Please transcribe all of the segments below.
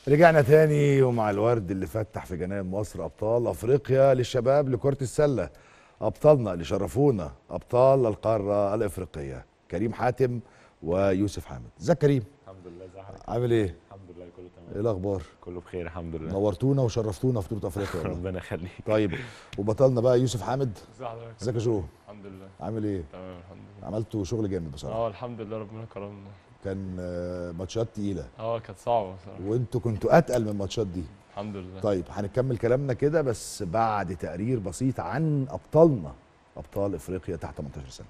رجعنا تاني ومع الورد اللي فتح في جنان مصر ابطال افريقيا للشباب لكرة السلة. ابطالنا اللي شرفونا ابطال القارة الافريقية كريم حاتم ويوسف حامد. ازيك كريم؟ الحمد لله. ازي حضرتك؟ عامل ايه؟ الحمد لله كله تمام. ايه الاخبار؟ كله بخير الحمد لله. نورتونا وشرفتونا في بطولة افريقيا والله. ربنا يخليك. طيب وبطلنا بقى يوسف حامد. ازي حضرتك؟ ازيك يا جو؟ الحمد لله عامل ايه؟ تمام الحمد لله. عملتوا شغل جامد بصراحة. الحمد لله ربنا كرمنا. كان ماتشات تقيلة كانت صعبة بصراحة. وانتوا كنتوا اتقل من الماتشات دي. الحمد لله. طيب هنكمل كلامنا كده بس بعد تقرير بسيط عن ابطالنا ابطال افريقيا تحت 18 سنه.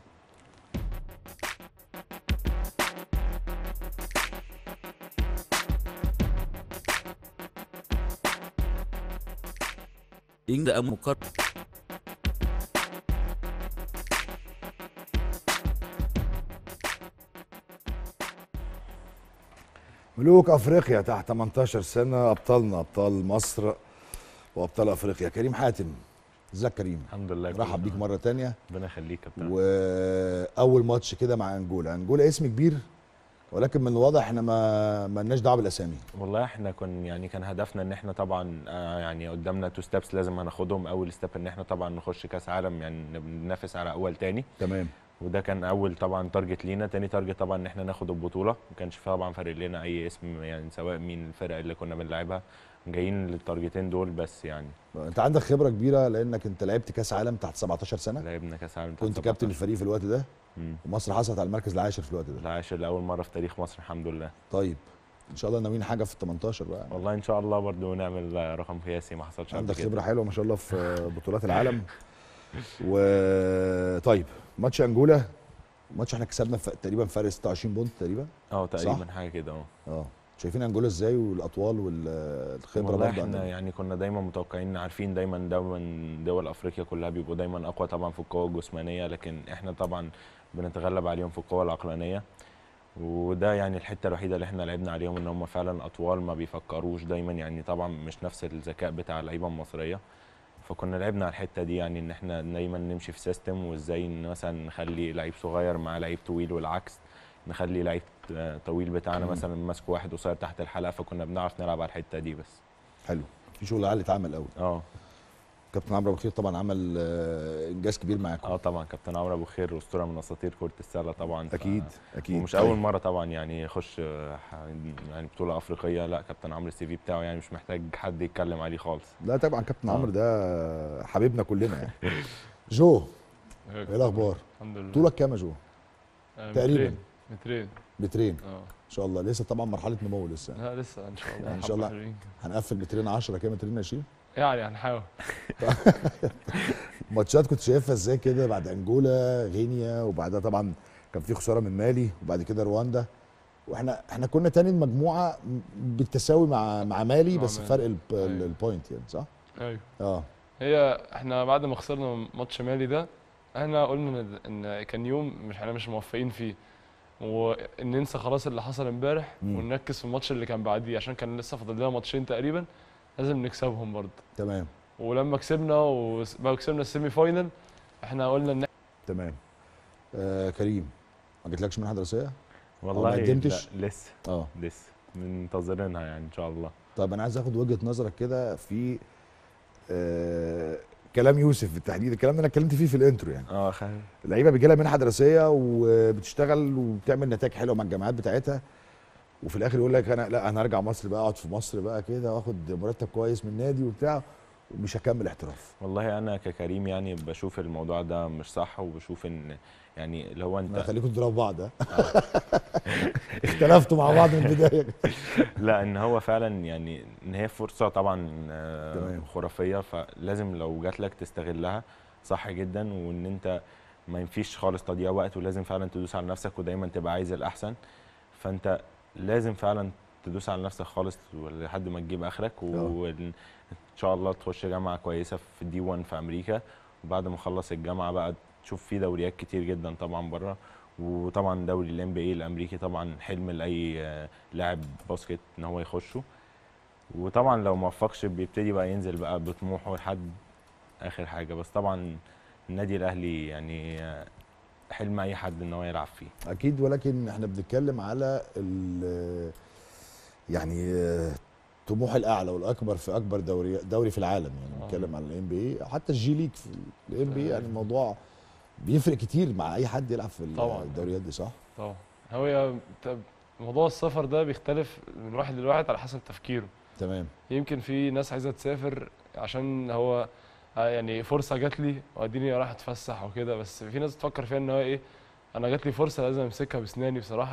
ملوك افريقيا تحت 18 سنه ابطالنا ابطال مصر وابطال افريقيا. كريم حاتم، ازيك كريم؟ الحمد لله. رحب بيك مره تانية. ربنا يخليك يا كابتن. واول ماتش كده مع انجولا اسم كبير ولكن من الواضح احنا ما لناش دعوه بالاسامي. والله احنا كان هدفنا ان احنا طبعا يعني قدامنا تو ستيبس لازم هناخدهم. اول ستيب ان احنا طبعا نخش كاس عالم، يعني بننافس على اول تاني. تمام. وده كان اول طبعا تارجت لينا. تاني تارجت طبعا ان احنا ناخد البطوله. ما كانش فيها طبعا فارق لنا اي اسم، يعني سواء مين الفرق اللي كنا بنلعبها، جايين للتارجتين دول بس. يعني انت عندك خبره كبيره لانك انت لعبت كاس عالم تحت 17 سنه. لعبنا كاس عالم. كنت كابتن الفريق في الوقت ده. ومصر حصلت على المركز العاشر في الوقت ده. العاشر لاول مره في تاريخ مصر الحمد لله. طيب ان شاء الله ناويين حاجه في ال 18 بقى. والله ان شاء الله برضو نعمل رقم قياسي ما حصلش قبل عندك كده. خبره حلوه ما شاء الله في بطولات العالم. وطيب ماتش انجولا، ماتش احنا كسبنا تقريبا فرق 26 بونت تقريبا. تقريبا حاجه كده. شايفين انجولا ازاي والاطوال والخبره والله برضه احنا يعني كنا دايما متوقعين، عارفين دايما دول افريقيا كلها بيبقوا دايما اقوى طبعا في القوه الجسمانيه، لكن احنا طبعا بنتغلب عليهم في القوه العقلانيه. وده يعني الحته الوحيده اللي احنا لعبنا عليهم، ان هم فعلا اطوال ما بيفكروش دايما، يعني طبعا مش نفس الذكاء بتاع اللعيبه المصريه. فكنا لعبنا على الحته دي، يعني ان احنا دايما نمشي في سيستم، وازاي ان مثلا نخلي لعيب صغير مع لعيب طويل والعكس، نخلي لعيب طويل بتاعنا مثلا ماسك واحد قصير تحت الحلقه. فكنا بنعرف نلعب على الحته دي بس. حلو. في شغل عالي اتعمل قوي. كابتن عمرو ابو خير طبعا عمل انجاز كبير معاكم. طبعا كابتن عمرو ابو خير اسطوره من اساطير كره السله طبعا. اكيد اكيد. ومش اول مره طبعا يعني يخش يعني بطوله افريقيه. لا كابتن عمرو السي في بتاعه يعني مش محتاج حد يتكلم عليه خالص. لا طبعا كابتن عمرو ده حبيبنا كلنا يعني. جو، ايه الاخبار؟ الحمد لله. طولك كام يا جو؟ تقريبا مترين. ان شاء الله. لسه طبعا مرحله نمو لسه. لا لسه ان شاء الله. يعني ان شاء الله هنقفل مترين 10 كده، مترين 20 يعني هنحاول. ماتشات كنت شايفها ازاي كده بعد انجولا غينيا، وبعدها طبعا كان في خساره من مالي، وبعد كده رواندا، واحنا كنا تاني المجموعه بالتساوي مع مالي، بس فرق البوينت يعني صح؟ ايوه. هي احنا بعد ما خسرنا ماتش مالي ده، احنا قلنا ان كان يوم احنا مش موفقين فيه، وان ننسى خلاص اللي حصل امبارح ونركز في الماتش اللي كان بعديه، عشان كان لسه فاضل لنا ماتشين تقريبا لازم نكسبهم برضه. تمام. ولما كسبنا السيمي فاينل، احنا قلنا ان تمام. كريم، ما جاتلكش منحه دراسيه؟ والله ما قدمتش؟ لسه. لسه منتظرينها يعني ان شاء الله. طب انا عايز اخد وجهه نظرك كده في كلام يوسف بالتحديد، الكلام اللي انا اتكلمت فيه في الانترو يعني. اللعيبه بيجي لها منحه دراسيه وبتشتغل وبتعمل نتائج حلوه مع الجامعات بتاعتها، وفي الاخر يقول لك انا هرجع مصر بقى، اقعد في مصر بقى كده واخد مرتب كويس من النادي وبتاع، ومش هكمل احتراف. والله انا ككريم يعني بشوف الموضوع ده مش صح، وبشوف ان يعني اللي هو انت خليكم تضربوا بعض. اختلفتوا مع بعض من البدايه. لا ان هو فعلا يعني ان هي فرصه طبعا خرافيه، فلازم لو جات لك تستغلها صح جدا، وان انت ما ينفيش خالص تضييع وقت، ولازم فعلا تدوس على نفسك ودايما تبقى عايز الاحسن. فانت لازم فعلا تدوس على نفسك خالص لحد ما تجيب اخرك، وان شاء الله تخش جامعه كويسه في دي 1 في امريكا. وبعد ما تخلص الجامعه بقى تشوف في دوريات كتير جدا طبعا بره، وطبعا دوري الام بي اي الامريكي طبعا حلم لاي لاعب باسكت ان هو يخشه. وطبعا لو ما وفقش بيبتدي بقى ينزل بقى بطموحه لحد اخر حاجه. بس طبعا النادي الاهلي يعني حلم اي حد ان هو يلعب فيه اكيد، ولكن احنا بنتكلم على يعني طموح الاعلى والاكبر في اكبر دوري في العالم، يعني بنتكلم على الام بي اي، حتى الجي ليج في الام بي اي، يعني الموضوع بيفرق كتير مع اي حد يلعب في الدوريات دي، صح؟ طبعا. هو موضوع السفر ده بيختلف من واحد لواحد على حسب تفكيره. تمام. يمكن في ناس عايزه تسافر عشان هو يعني فرصه جات لي واديني رايح اتفسح وكده، بس في ناس تفكر فيها ان هو ايه، انا جات لي فرصه لازم امسكها باسناني بصراحه،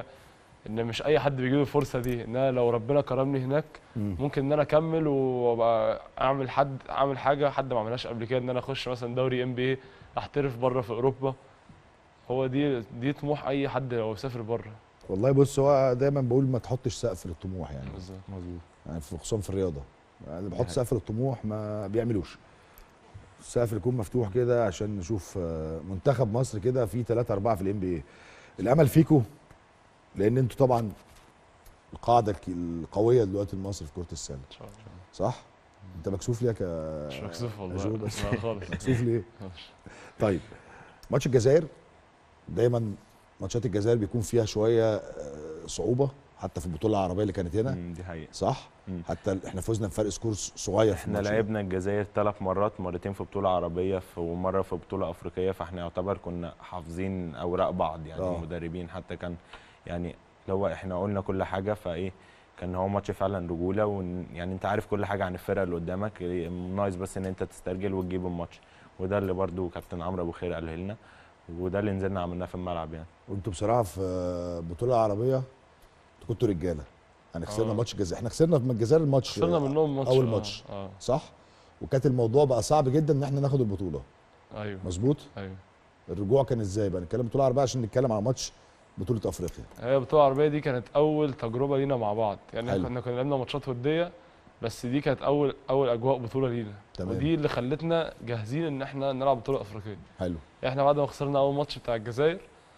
ان مش اي حد بيجي له الفرصه دي، ان انا لو ربنا كرمني هناك ممكن ان انا اكمل وابقى اعمل حاجه حد ما عملهاش قبل كده، ان انا اخش مثلا دوري ام بي اي، احترف بره في اوروبا. هو دي طموح اي حد لو سافر بره. والله بص، هو دايما بقول ما تحطش سقف للطموح، يعني بالظبط. مظبوط. يعني خصوصا في الرياضه، يعني اللي بيحط سقف للطموح ما بيعملوش. السقف يكون مفتوح كده عشان نشوف منتخب مصر كده في 3 4 في الام بي اي. الامل فيكم، لان انتوا طبعا القاعده القويه دلوقتي لمصر في كره السله. ان شاء الله. صح؟ انت مكسوف ليه مش مكسوف والله. بس لا خالص. مكسوف ليه؟ طيب، ماتش الجزائر دايما، ماتشات الجزائر بيكون فيها شويه صعوبه، حتى في البطوله العربيه اللي كانت هنا. دي حقيقه. صح؟ حتى احنا فزنا بفرق سكور صغير. احنا لعبنا الجزائر 3 مرات، مرتين في بطوله عربيه ومره في بطوله افريقيه، فاحنا يعتبر كنا حافظين اوراق بعض، يعني المدربين حتى كان يعني لو احنا قلنا كل حاجه، فايه كان هو ماتش فعلا رجوله، يعني انت عارف كل حاجه عن الفرقه اللي قدامك، ناقص بس ان انت تسترجل وتجيب الماتش، وده اللي برده كابتن عمرو ابو خير قاله لنا، وده اللي نزلنا عملناه في الملعب يعني. وانتوا بصراحه في البطوله العربيه انتوا كنتوا رجاله، يعني خسرنا ماتش الجزائر، احنا خسرنا من الجزائر الماتش، خسرنا منهم ماتش اول ماتش. صح؟ وكانت الموضوع بقى صعب جدا ان احنا ناخد البطوله. ايوه مظبوط. ايوه. الرجوع كان ازاي بقى؟ نتكلم بطوله عربيه عشان نتكلم على ماتش بطوله افريقيا. هي البطوله العربيه دي كانت اول تجربه لينا مع بعض، يعني كنا لعبنا ماتشات وديه، بس دي كانت اول اجواء بطوله لينا. تمام. ودي اللي خلتنا جاهزين ان احنا نلعب بطوله افريقيه. حلو. احنا بعد ما خسرنا اول ماتش بتاع الجزائر،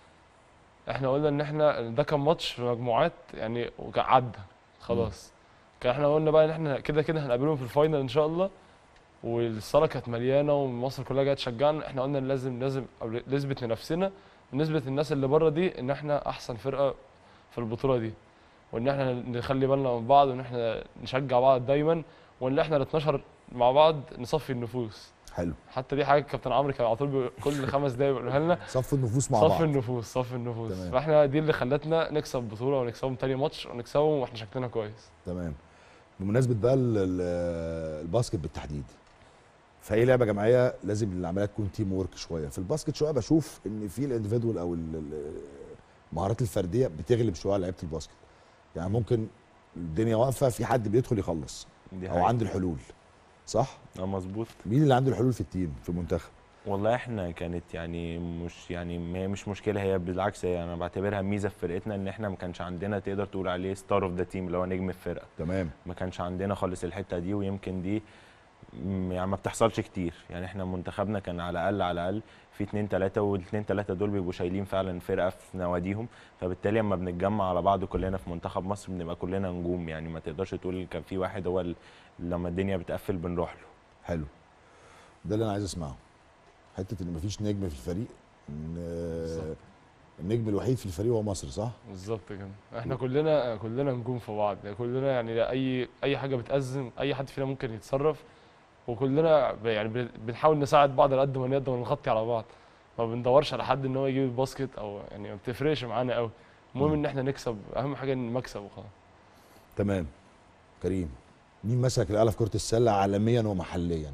احنا قلنا ان احنا ده كان ماتش في مجموعات يعني، وكان عدى خلاص. كان احنا قلنا بقى ان احنا كده كده هنقابلهم في الفاينل ان شاء الله، والصاله كانت مليانه ومصر كلها جايه تشجعنا. احنا قلنا لازم نثبت لنفسنا ونثبت للناس اللي بره دي ان احنا احسن فرقه في البطوله دي، وان احنا نخلي بالنا من بعض، وان احنا نشجع بعض دايما، وان احنا ال 12 مع بعض نصفي النفوس. حلو. حتى دي حاجه كابتن عمرو كان على طول كل 5 دقايق بيقولها لنا، صف النفوس مع بعض. صف النفوس. فاحنا دي اللي خلتنا نكسب البطوله ونكسبهم تاني ماتش ونكسبهم واحنا شكلنا كويس. تمام. بمناسبه بقى الباسكت بالتحديد، في اي لعبه جماعيه لازم العمليه تكون تيم وورك شويه. في الباسكت شويه بشوف ان في الانديفيدوال او المهارات الفرديه بتغلب شويه على لعيبه الباسكت، يعني ممكن الدنيا واقفه في حد بيدخل يخلص او عنده الحلول. صح؟ مظبوط. مين اللي عنده الحلول في التيم في المنتخب؟ والله احنا كانت يعني هي مش مشكله، هي بالعكس، هي انا بعتبرها ميزه في فرقتنا، ان احنا ما كانش عندنا تقدر تقول عليه ستار اوف ذا تيم اللي هو نجم الفرقه. تمام. ما كانش عندنا خالص الحته دي، ويمكن دي يعني ما بتحصلش كتير، يعني احنا منتخبنا كان على الاقل في 2 3، والاثنين 3 دول بيبقوا شايلين فعلا فرقه في نواديهم، فبالتالي لما بنتجمع على بعض كلنا في منتخب مصر بنبقى كلنا نجوم، يعني ما تقدرش تقول كان في واحد هو لما الدنيا بتقفل بنروح له. حلو، ده اللي انا عايز اسمعه، حته ان مفيش نجم في الفريق، ان النجم الوحيد في الفريق هو مصر. صح؟ بالظبط كده. احنا كلنا نجوم في بعض، كلنا يعني اي حاجه بتأزم اي حد فينا ممكن يتصرف، وكلنا يعني بنحاول نساعد بعض على قد ما نقدر ونغطي على بعض، ما بندورش على حد ان هو يجيب الباسكت، او يعني ما بتفرقش معانا قوي، المهم ان احنا نكسب، اهم حاجه المكسب وخلاص. تمام. كريم، مين مسك الاعلى في كره السله عالميا ومحليا؟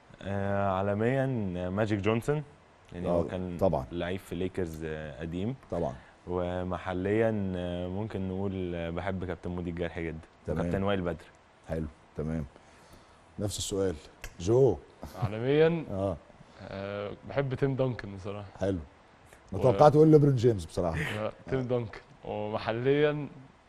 عالميا ماجيك جونسون، يعني هو كان طبعا لعيب في ليكرز قديم طبعا. ومحليا ممكن نقول بحب كابتن مودي الجرحي جدا، وكابتن وائل بدر. حلو. تمام. نفس السؤال جو. عالميا بحب تيم دانكن بصراحه. حلو. انا توقعت تقول ليبرون جيمس بصراحه. تيم دانكن. ومحليا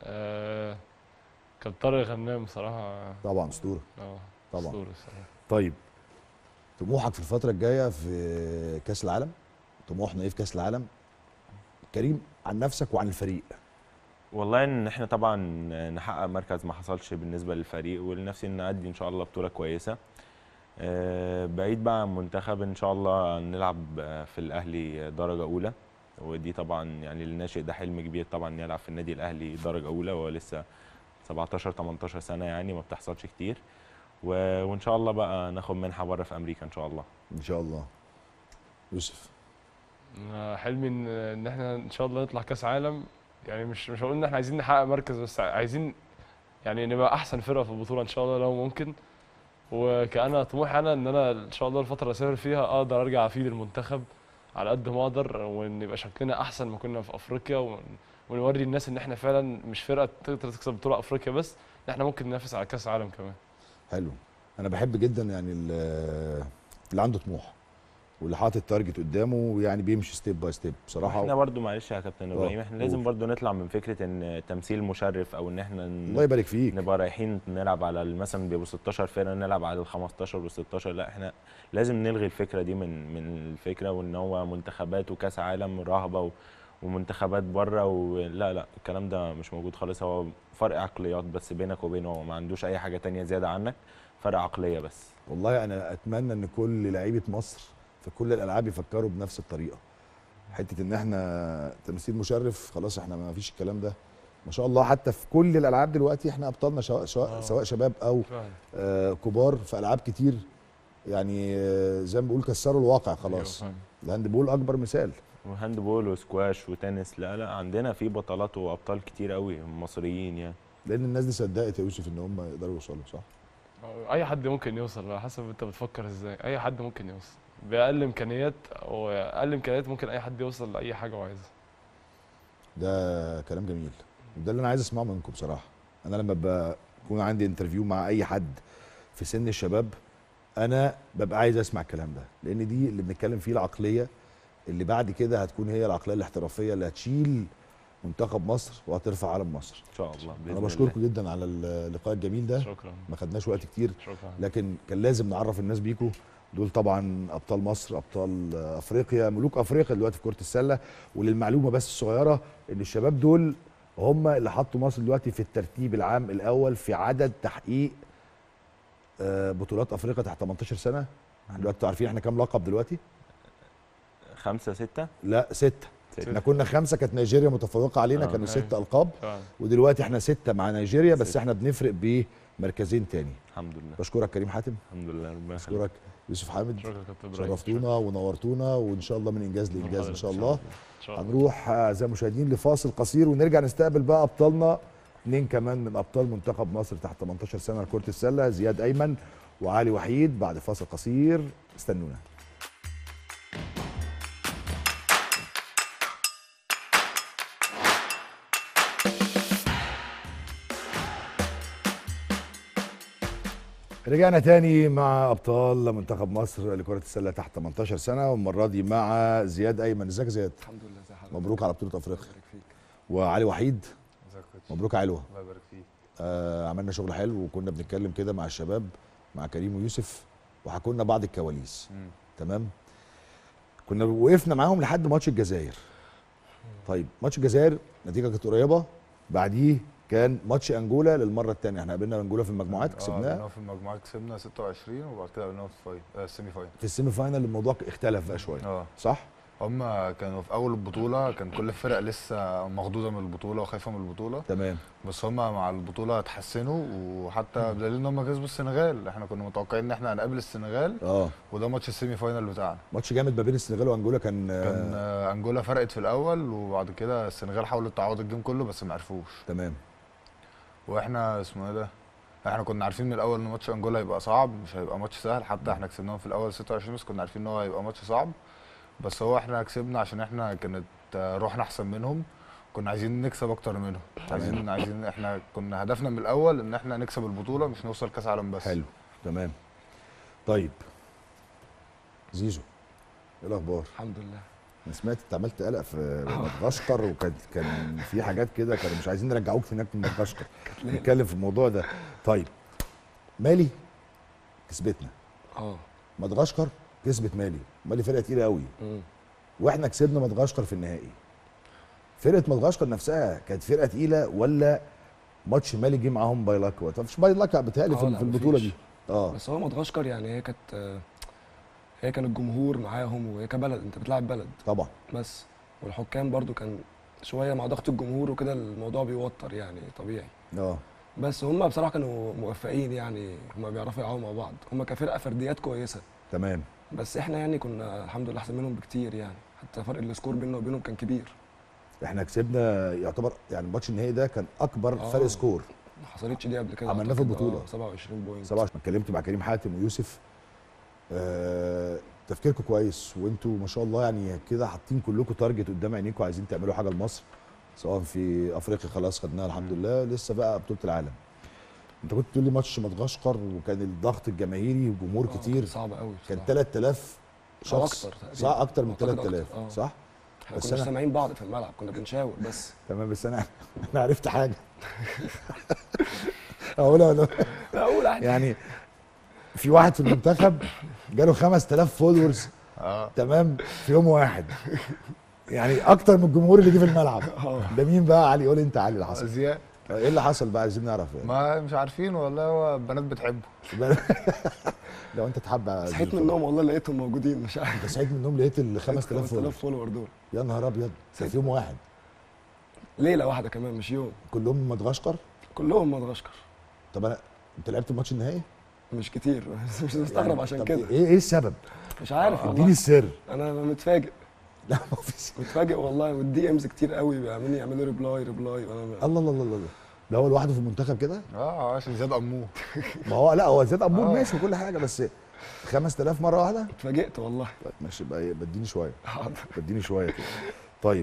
كان طارق غنام بصراحه. طبعا اسطوره. طبعا اسطوره بصراحه. طيب، طموحك في الفتره الجايه في كاس العالم؟ طموحنا ايه في كاس العالم؟ كريم، عن نفسك وعن الفريق. والله ان احنا طبعا نحقق مركز ما حصلش بالنسبه للفريق، ولنفسي ان نأدي ان شاء الله بطوله كويسه. بعيد بقى عن منتخب، ان شاء الله نلعب في الاهلي درجه اولى، ودي طبعا يعني الناشئ ده حلم كبير طبعا يلعب في النادي الاهلي درجه اولى، وهو لسه 17 18 سنه، يعني ما بتحصلش كتير. وان شاء الله بقى ناخد منحه بره في امريكا ان شاء الله. ان شاء الله. يوسف؟ حلمي ان احنا ان شاء الله نطلع كاس عالم. يعني مش هقول ان احنا عايزين نحقق مركز، بس عايزين يعني نبقى احسن فرقه في البطوله ان شاء الله لو ممكن. وكأنا طموحي انا ان انا ان شاء الله الفتره اللي اسافر فيها اقدر ارجع افيد المنتخب على قد ما اقدر، وان يبقى شكلنا احسن ما كنا في افريقيا، ونوري الناس ان احنا فعلا مش فرقه تقدر تكسب بطوله افريقيا بس، ان احنا ممكن ننافس على كاس عالم كمان. حلو. انا بحب جدا يعني اللي عنده طموح واللي حاطط تارجت قدامه، يعني بيمشي ستيب باي ستيب بصراحه. احنا برضو معلش يا كابتن ابراهيم، احنا لازم برضو نطلع من فكره ان تمثيل مشرف، او ان احنا الله يبارك فيك نبقى رايحين نلعب على مثلا بيبقوا 16 فرقه نلعب على ال 15 وال 16. لا، احنا لازم نلغي الفكره دي من الفكره، وان هو منتخبات وكاس عالم رهبه ومنتخبات بره لا الكلام ده مش موجود خالص. هو فرق عقليات بس بينك وبينه، هو ما عندوش اي حاجه تانية زياده عنك، فرق عقليه بس. والله انا اتمنى ان كل لعيبه مصر في كل الالعاب يفكروا بنفس الطريقه. حته ان احنا تمثيل مشرف خلاص، احنا ما فيش الكلام ده ما شاء الله. حتى في كل الالعاب دلوقتي احنا ابطالنا سواء شباب او كبار في العاب كتير. يعني زي ما بقول كسروا الواقع خلاص. الهاند بول اكبر مثال، وهاند بول وسكواش وتنس. لا عندنا في بطلات وابطال كتير قوي مصريين يعني. لان الناس دي صدقت يا يوسف ان هم يقدروا يوصلوا. صح؟ اي حد ممكن يوصل على حسب انت بتفكر ازاي. اي حد ممكن يوصل باقل امكانيات، واقل امكانيات ممكن اي حد يوصل لاي حاجه هو عايزها. ده كلام جميل، وده اللي انا عايز اسمعه منكم بصراحه. انا لما بكون عندي انترفيو مع اي حد في سن الشباب، انا ببقى عايز اسمع الكلام ده، لان دي اللي بنتكلم فيه العقليه اللي بعد كده هتكون هي العقليه الاحترافيه اللي هتشيل منتخب مصر وهترفع علم مصر ان شاء الله. انا بشكركم جدا على اللقاء الجميل ده. شكرا. ما خدناش وقت كتير. شكرا. لكن كان لازم نعرف الناس بيكم. دول طبعا ابطال مصر، ابطال افريقيا، ملوك افريقيا دلوقتي في كره السله. وللمعلومه بس الصغيره، ان الشباب دول هم اللي حطوا مصر دلوقتي في الترتيب العام الاول في عدد تحقيق بطولات افريقيا تحت 18 سنه. احنا دلوقتي عارفين احنا كام لقب دلوقتي؟ 5 6؟ لا 6. احنا كنا 5، كانت نيجيريا متفوقه علينا، كانوا 6 القاب. ودلوقتي احنا 6 مع نيجيريا، بس احنا بنفرق بمركزين تاني. الحمد لله. بشكرك كريم حاتم. الحمد لله. ربنا يخليك. بشكرك يوسف حامد. شكرا. شرفتونا ونورتونا، وان شاء الله من انجاز لانجاز ان شاء الله. هنروح اعزائي المشاهدين لفاصل قصير، ونرجع نستقبل بقى ابطالنا 2 كمان من ابطال منتخب مصر تحت 18 سنه لكره السله، زياد ايمن وعلي وحيد. بعد فاصل قصير استنونا. رجعنا تاني مع ابطال منتخب مصر لكره السله تحت 18 سنه، والمره دي مع زياد ايمن. ازيك يا زياد؟ الحمد لله. ازي حضرتك؟ مبروك على بطوله افريقيا. الله يبارك فيك. وعلي وحيد. ازيك يا كوتش؟ مبروك يا علوه. الله يبارك فيك. عملنا شغل حلو، وكنا بنتكلم كده مع الشباب، مع كريم ويوسف، وحكوا لنا بعض الكواليس. تمام. كنا وقفنا معاهم لحد ماتش الجزائر. طيب ماتش الجزائر نتيجه كانت قريبه، بعديه كان ماتش انجولا للمره الثانيه. احنا قابلنا انجولا في المجموعات كسبناها. في المجموعات كسبنا 26، وبعد كده قابلناهم في السيمي فاينل. في السيمي فاينل الموضوع اختلف بقى شويه. صح؟ هم كانوا في اول البطوله، كان كل الفرق لسه مخضوضه من البطوله وخايفه من البطوله. تمام. بس هم مع البطوله اتحسنوا، وحتى بدليل ان هم كسبوا السنغال. احنا كنا متوقعين ان احنا هنقابل السنغال. وده ماتش السيمي فاينل بتاعنا. ماتش جامد ما بين السنغال وانجولا. كان انجولا فرقت في الاول، وبعد كده السنغال حاولت تعوض الجيم كله بس ما عرفوش. تمام. واحنا اسمه ايه ده، احنا كنا عارفين من الاول ان ماتش انجولا هيبقى صعب، مش هيبقى ماتش سهل. حتى احنا كسبناهم في الاول 26، بس كنا عارفين ان هو هيبقى ماتش صعب. بس هو احنا كسبنا عشان احنا كانت روحنا احسن منهم، كنا عايزين نكسب اكتر منهم. عايزين احنا كنا هدفنا من الاول ان احنا نكسب البطوله، مش نوصل كاس عالم بس. حلو. تمام. طيب زيزو، ايه الاخبار؟ الحمد لله. انا سمعت انت عملت قلق في مدغشقر، وكان في حاجات كده كانوا مش عايزين يرجعوك هناك من مدغشقر. نتكلم في الموضوع ده. طيب مالي كسبتنا. مدغشقر كسبت مالي. مالي فرقه تقيله قوي. واحنا كسبنا مدغشقر في النهائي. فرقه مدغشقر نفسها كانت فرقه تقيله، ولا ماتش مالي جه معاهم باي لاك؟ مش باي لاك بتهيألي في البطوله دي. بس هو مدغشقر يعني هي كان الجمهور معاهم، وهي كبلد انت بتلعب بلد طبعا. بس والحكام برضو كان شويه مع ضغط الجمهور وكده، الموضوع بيوتر يعني طبيعي. بس هم بصراحه كانوا موفقين يعني، هم بيعرفوا يلعبوا مع بعض، هم كفرقه فرديات كويسه. تمام. بس احنا يعني كنا الحمد لله احسن منهم بكتير يعني، حتى فرق السكور بيننا وبينهم كان كبير. احنا كسبنا يعتبر يعني الماتش النهائي ده كان اكبر فرق سكور ما حصلتش دي قبل كده عملناه في البطوله. 27 بوينت. 27. اتكلمت مع كريم حاتم ويوسف، تفكيركم كويس، وانتوا ما شاء الله يعني كده حاطين كلكم تارجت قدام عينيكم، عايزين تعملوا حاجه لمصر، سواء في افريقيا خلاص خدناها الحمد لله، لسه بقى بطوله العالم. انت كنت تقول لي ماتش مدغشقر وكان الضغط الجماهيري وجمهور كتير، صعب قوي كان 3000 شخص اكتر، صح؟ اكتر من أعتقد 3000 أكتر. صح؟ احنا كنا مش سامعين بعض في الملعب، كنا بنشاور بس. تمام. بس انا عرفت حاجه اقولها ولا لا اقول عادي. يعني في واحد في المنتخب جاله 5000 فولورز تمام في يوم واحد، يعني اكتر من الجمهور اللي جه في الملعب. ده مين بقى؟ علي، قول انت علي اللي حصل. زياد. ايه اللي حصل بقى؟ عايزين نعرف يعني. ما مش عارفين والله، هو البنات بتحبه. لو انت تحب صحيت من النوم والله لقيتهم موجودين، مش عارف. انت صحيت من النوم لقيت ال 5000 فولور دول؟ يا نهار ابيض، في يوم واحد، ليله واحده كمان مش يوم. كلهم من مدغشقر؟ كلهم مدغشقر. طب انت لعبت الماتش النهائي؟ مش كتير مش مستغرب يعني عشان كده. ايه السبب؟ مش عارف والله. اديني السر. انا متفاجئ. لا ما فيش. متفاجئ والله، والدي امز كتير قوي بيعملوا يعملوا ريبلاي الله الله الله الله. ده هو لوحده في المنتخب كده؟ عشان زياد اموه. ما هو لا، هو زياد امور ماشي وكل حاجه، بس 5000 مره واحده؟ اتفاجئت والله. طيب ماشي بقى، بديني شويه. حاضر. بديني شويه كده. طيب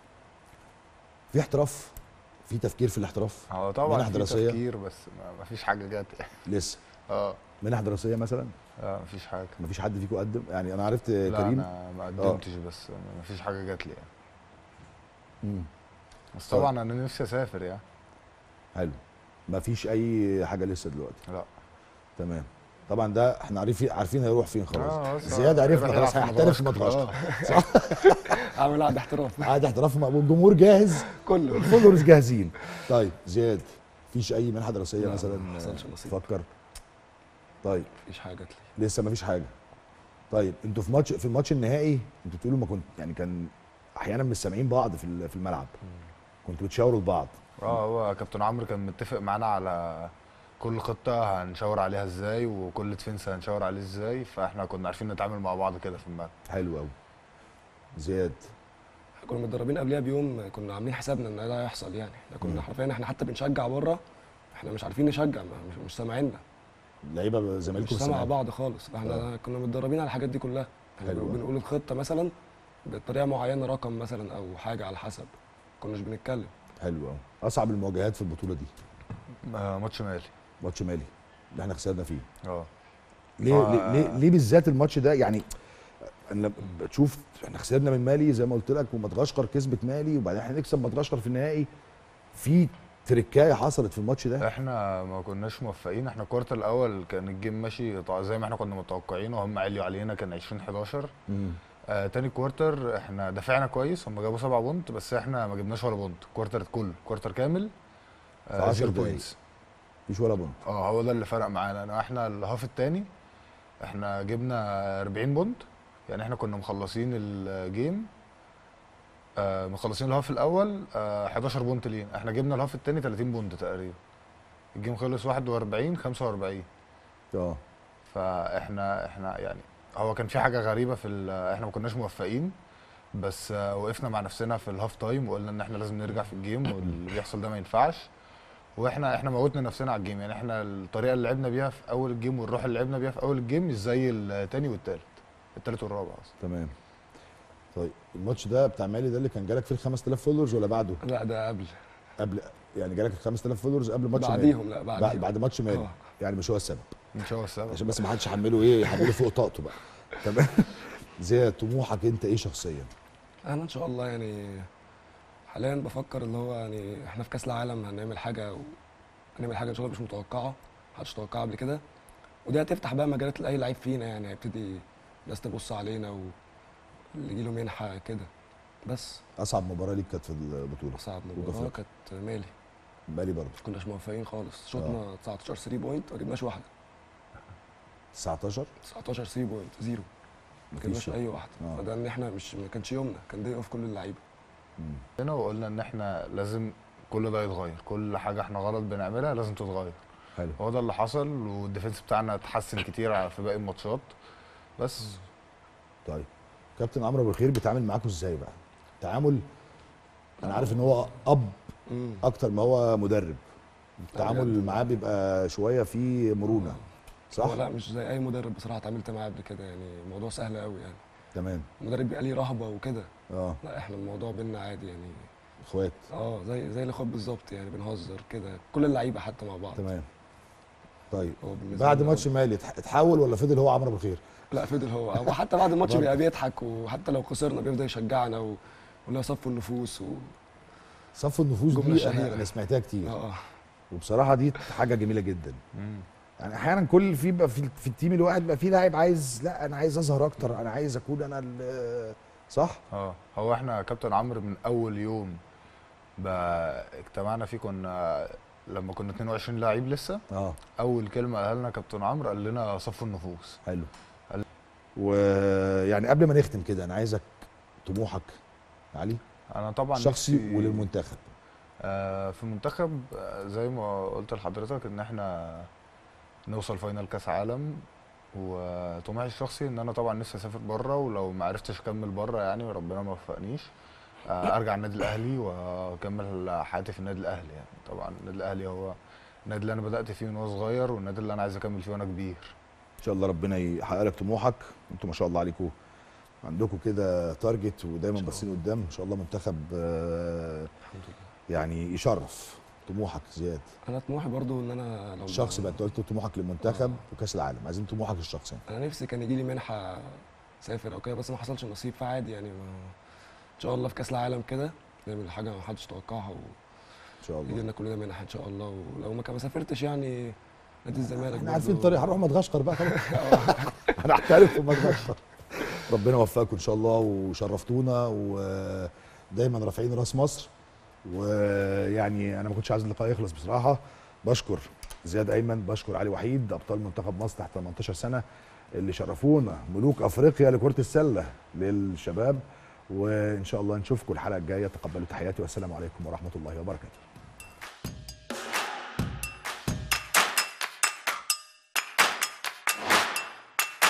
في احتراف؟ في تفكير في الاحتراف؟ هو طبعا منح في دراسيه تفكير، بس ما فيش حاجه جت يعني. لسه؟ اه منح دراسيه مثلا؟ لا ما فيش حاجه. ما فيش حد فيكم قدم؟ يعني انا عرفت لا كريم. انا ما قدمتش، بس ما فيش حاجه جت لي يعني. بس طبعا انا نفسي اسافر يعني. حلو. ما فيش اي حاجه لسه دلوقتي؟ لا. تمام. طبعا ده احنا عارفين هيروح فين خلاص. زياد زياد عرفنا خلاص هيحترف في مدغشقر. صح؟ عامل قعده احتراف. قاعد احتراف والجمهور جاهز، كله الفولورز جاهزين. طيب زياد، مفيش اي منحه دراسيه مثلا؟ ما حصلش نصيب. فكر. طيب مفيش حاجه جات لي لسه مفيش حاجه. طيب انتوا في الماتش النهائي انتوا بتقولوا ما كنت يعني كان احيانا مش سامعين بعض في الملعب، كنتوا بتشاوروا لبعض. هو كابتن عمرو كان متفق معانا على كل خطه هنشاور عليها ازاي، وكل ديفنس هنشاور عليه ازاي، فاحنا كنا عارفين نتعامل مع بعض كده في الملعب. حلو قوي. زياد، كنا متدربين قبلها بيوم، كنا عاملين حسابنا ان ده هيحصل يعني. احنا كنا حرفيا احنا حتى بنشجع بره، احنا مش عارفين نشجع، مش سامعيننا. لعيبه زمايلكم مش سامع بعض خالص. احنا كنا متدربين على الحاجات دي كلها. حلو. بنقول الخطه مثلا بطريقه معينه، رقم مثلا او حاجه على حسب، كناش بنتكلم. حلو قوي. اصعب المواجهات في البطوله دي؟ ماتش مالي. ماتش مالي اللي احنا خسرنا فيه. ليه بالذات الماتش ده؟ يعني انا بتشوف احنا خسرنا من مالي زي ما قلت لك، ومدغشقر كسبت مالي، وبعدين احنا نكسب مدغشقر في النهائي. في تركايه حصلت في الماتش ده؟ احنا ما كناش موفقين. احنا الكوارتر الاول كان الجيم ماشي زي ما احنا كنا متوقعين، وهم عليوا علينا، كان 20-11. تاني كوارتر احنا دافعنا كويس، هم جابوا 7 بونت بس احنا ما جبناش ولا بونت. كوارتر كوارتر كامل 10 بوينتس مفيش ولا بونت. هو ده اللي فرق معانا. احنا الهاف الثاني احنا جبنا 40 بونت، يعني احنا كنا مخلصين الجيم مخلصين الهاف الاول 11 بونت لينا، احنا جبنا الهاف الثاني 30 بونت تقريبا. الجيم خلص 41-45. فاحنا يعني هو كان في حاجه غريبه في احنا ما كناش موفقين، بس وقفنا مع نفسنا في الهاف تايم وقلنا ان احنا لازم نرجع في الجيم، واللي بيحصل ده ما ينفعش. واحنا موتنا نفسنا على الجيم، يعني احنا الطريقه اللي لعبنا بيها في اول الجيم والروح اللي لعبنا بيها في اول الجيم مش زي الثاني والثالث، الثالث والرابع اصلا. تمام. طيب الماتش ده بتاع مالي ده اللي كان جالك فيه ال 5000 فولورز ولا بعده؟ لا ده قبل يعني جالك ال 5000 فولورز قبل ماتش مالي؟ بعديهم. لا بعديهم. بعد ماتش مالي. يعني مش هو السبب. مش هو السبب، عشان بس ما حدش يحمله فوق طاقته بقى. تمام. زياد، طموحك انت ايه شخصيا؟ انا ان شاء الله يعني حاليا بفكر اللي هو يعني احنا في كاس العالم هنعمل حاجه ان شاء الله مش متوقعه، محدش توقعها قبل كده، ودي هتفتح بقى مجالات لاي لعيب فينا يعني. هيبتدي الناس تبص علينا واللي يجي له منحه كده. بس اصعب مباراه ليك كانت في البطوله؟ اصعب مباراه كانت مالي برضه. كناش موفقين خالص. شوطنا 19 3 بوينت ما جبناش واحده. 19 3 بوينت زيرو، ما جبناش اي واحده. فده ان احنا ما كانش يومنا، كان دي اوف كل اللعيبه. هنا وقلنا ان احنا لازم كل ده يتغير، كل حاجه احنا غلط بنعملها لازم تتغير. حلو. هو ده اللي حصل، والديفنس بتاعنا اتحسن كتير في باقي الماتشات بس. طيب كابتن عمرو ابو الخير بيتعامل معاكم ازاي بقى؟ تعامل، انا عارف ان هو اب اكتر ما هو مدرب، التعامل معاه بيبقى شويه فيه مرونه، صح؟ هو لا مش زي اي مدرب بصراحه اتعاملت معاه قبل كده، يعني الموضوع سهل قوي يعني. تمام. المدرب بيبقى ليه رهبه وكده. اه لا احنا الموضوع بينا عادي يعني. اخوات. زي الاخوات بالظبط يعني، بنهزر كده كل اللعيبه حتى مع بعض. تمام. طيب بعد بعد ماتش مالي اتحول ولا فضل هو عمرو ابو الخير؟ لا فضل هو، وحتى بعد الماتش بيبقى بيضحك، وحتى لو خسرنا بيفضل يشجعنا ولا صفوا النفوس صفوا النفوس دي انا سمعتها كتير. وبصراحه دي حاجه جميله جدا. يعني احيانا كل بيبقى في التيم الواحد بيبقى في لاعب عايز، لا انا عايز اظهر اكتر، انا عايز اكون انا صح؟ هو احنا كابتن عمرو من اول يوم اجتمعنا فيه، كنا لما كنا 22 لعيب لسه، اول كلمه قالها لنا كابتن عمرو قال لنا صفوا النفوس. حلو. ويعني قبل ما نختم كده انا عايزك طموحك علي، انا طبعا شخصي وللمنتخب. في المنتخب زي ما قلت لحضرتك ان احنا نوصل فاينل كاس عالم، وطموحي الشخصي ان انا طبعا نفسي اسافر بره، ولو ما عرفتش اكمل بره يعني وربنا ما وفقنيش ارجع النادي الاهلي واكمل حياتي في النادي الاهلي. يعني طبعا النادي الاهلي هو النادي اللي انا بدات فيه من وانا صغير، والنادي اللي انا عايز اكمل فيه وانا كبير. ان شاء الله ربنا يحقق لك طموحك. انتوا ما شاء الله عليكم عندكم كده تارجت ودايما باصين قدام، ان شاء الله منتخب يعني يشرف. طموحك زياد؟ انا طموحي برضو ان انا لو الشخص بقى، انت قلت طموحك للمنتخب وكاس العالم، عايزين طموحك الشخصي. انا نفسي كان يجي لي منحه سافر او كده، بس ما حصلش نصيب، فعادي يعني ان شاء الله في كاس العالم كده نعمل حاجه ما حدش توقعها ان شاء الله يجي لنا كلنا منحه ان شاء الله. ولو ما سافرتش يعني نادي الزمالك احنا عارفين الطريق، هنروح مدغشقر بقى خلاص. هنحترف في مدغشقر. ربنا يوفقكم ان شاء الله، وشرفتونا ودايما رافعين راس مصر. ويعني انا ما كنتش عايز اللقاء يخلص بصراحه. بشكر زياد ايمن، بشكر علي وحيد، ابطال منتخب مصر تحت 18 سنه اللي شرفونا، ملوك افريقيا لكره السله للشباب. وان شاء الله نشوفكم الحلقه الجايه. تقبلوا تحياتي والسلام عليكم ورحمه الله وبركاته.